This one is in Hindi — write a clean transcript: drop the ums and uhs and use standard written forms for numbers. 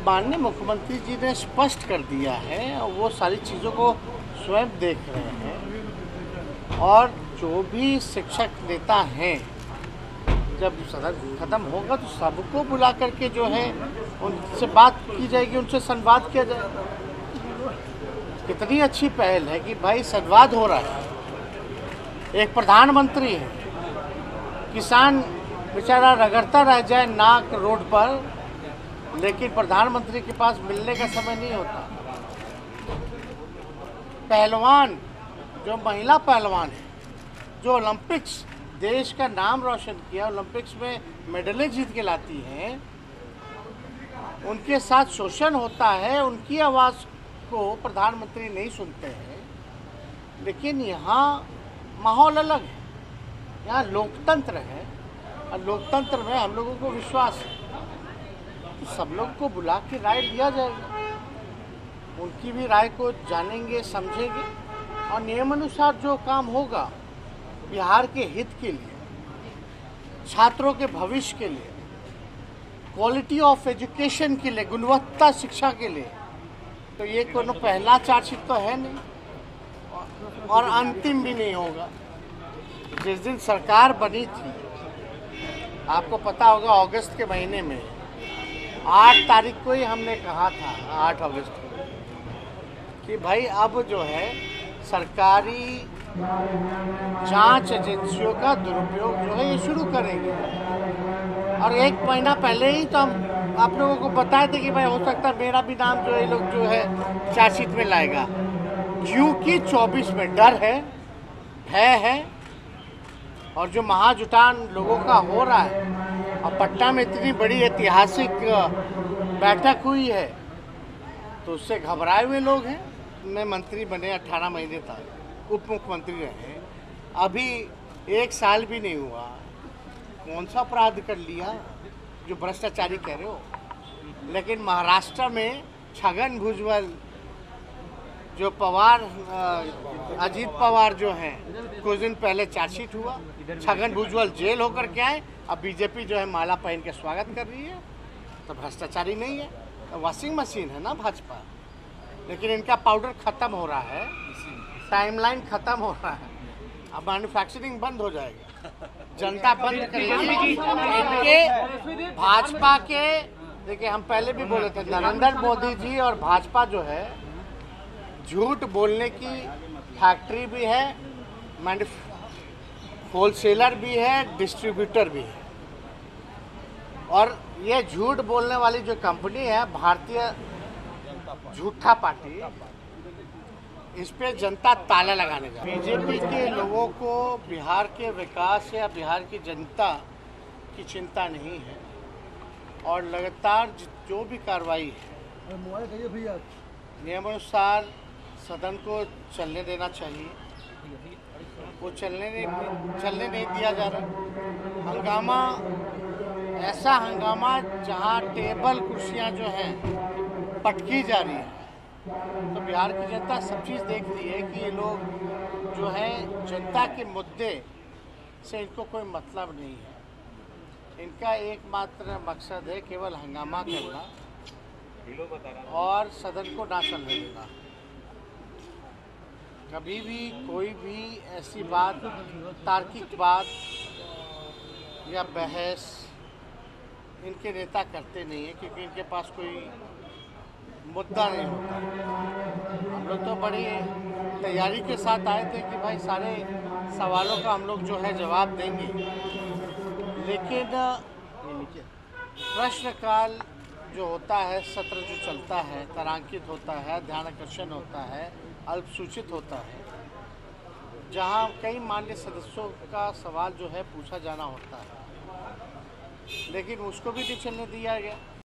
माननीय मुख्यमंत्री जी ने स्पष्ट कर दिया है और वो सारी चीज़ों को स्वयं देख रहे हैं। और जो भी शिक्षक नेता हैं, जब सदन खत्म होगा तो सबको बुला करके जो है उनसे बात की जाएगी, उनसे संवाद किया जाएगा। कितनी अच्छी पहल है कि भाई संवाद हो रहा है। एक प्रधानमंत्री है, किसान बेचारा रगड़ता रह जाए नाक रोड पर, लेकिन प्रधानमंत्री के पास मिलने का समय नहीं होता। पहलवान, जो महिला पहलवान है, जो ओलंपिक्स देश का नाम रोशन किया, ओलंपिक्स में मेडलें जीत के लाती हैं, उनके साथ शोषण होता है, उनकी आवाज़ को प्रधानमंत्री नहीं सुनते हैं। लेकिन यहाँ माहौल अलग है, यहाँ लोकतंत्र है और लोकतंत्र में हम लोगों को विश्वास है। तो सब लोग को बुला के राय लिया जाएगा, उनकी भी राय को जानेंगे, समझेंगे और नियमानुसार जो काम होगा बिहार के हित के लिए, छात्रों के भविष्य के लिए, क्वालिटी ऑफ एजुकेशन के लिए, गुणवत्ता शिक्षा के लिए, तो ये कोनो पहला चार्जशीट तो है नहीं और अंतिम भी नहीं होगा। जिस दिन सरकार बनी थी, आपको पता होगा, अगस्त के महीने में 8 तारीख को ही हमने कहा था, 8 अगस्त को, कि भाई अब जो है सरकारी जांच एजेंसियों का दुरुपयोग जो है ये शुरू करेंगे। और 1 महीना पहले ही तो हम आप लोगों को बताए थे कि भाई हो सकता है मेरा भी नाम जो ये लोग जो है चार्जशीट में लाएगा, क्योंकि 24 में डर है, भय है और जो महाजुटान लोगों का हो रहा है और पटना में इतनी बड़ी ऐतिहासिक बैठक हुई है, तो उससे घबराए हुए लोग हैं। मैं मंत्री बने 18 महीने तक, उप मुख्यमंत्री रहे, अभी 1 साल भी नहीं हुआ, कौन सा अपराध कर लिया जो भ्रष्टाचारी कह रहे हो। लेकिन महाराष्ट्र में छगन भुजबल, जो पवार, अजीत पवार जो हैं, कुछ दिन पहले चार्जशीट हुआ, छगन भुजबल जेल होकर के आए, अब बीजेपी जो है माला पहन के स्वागत कर रही है। तो भ्रष्टाचारी नहीं है, तो वॉशिंग मशीन है ना भाजपा। लेकिन इनका पाउडर खत्म हो रहा है, टाइमलाइन खत्म हो रहा है, अब मैन्युफैक्चरिंग बंद हो जाएगा, जनता बंद करेगी। इनके भाजपा के, देखिए हम पहले भी बोले थे, नरेंद्र मोदी जी और भाजपा जो है झूठ बोलने की फैक्ट्री भी है, होलसेलर भी है, डिस्ट्रीब्यूटर भी है। और ये झूठ बोलने वाली जो कंपनी है भारतीय झूठा पार्टी, इस पे जनता ताला लगाने का। बीजेपी के लोगों को बिहार के विकास या बिहार की जनता की चिंता नहीं है और लगातार जो भी कार्रवाई है नियमानुसार सदन को चलने देना चाहिए, वो चलने नहीं दिया जा रहा। हंगामा, ऐसा हंगामा जहां टेबल कुर्सियां जो हैं पटकी जा रही है, तो बिहार की जनता सब चीज़ देख रही है कि ये लोग जो है जनता के मुद्दे से इनको कोई मतलब नहीं है। इनका एकमात्र मकसद है केवल हंगामा करना और सदन को ना चलने देना। कभी भी कोई भी ऐसी बात, तार्किक बात या बहस इनके नेता करते नहीं है, क्योंकि इनके पास कोई मुद्दा नहीं होता। हम लोग तो बड़ी तैयारी के साथ आए थे कि भाई सारे सवालों का हम लोग जो है जवाब देंगे, लेकिन प्रश्नकाल जो होता है, सत्र जो चलता है, तारांकित होता है, ध्यान आकर्षण होता है, अल्पसूचित होता है, जहां कई मान्य सदस्यों का सवाल जो है पूछा जाना होता है, लेकिन उसको भी नहीं चलने दिया गया।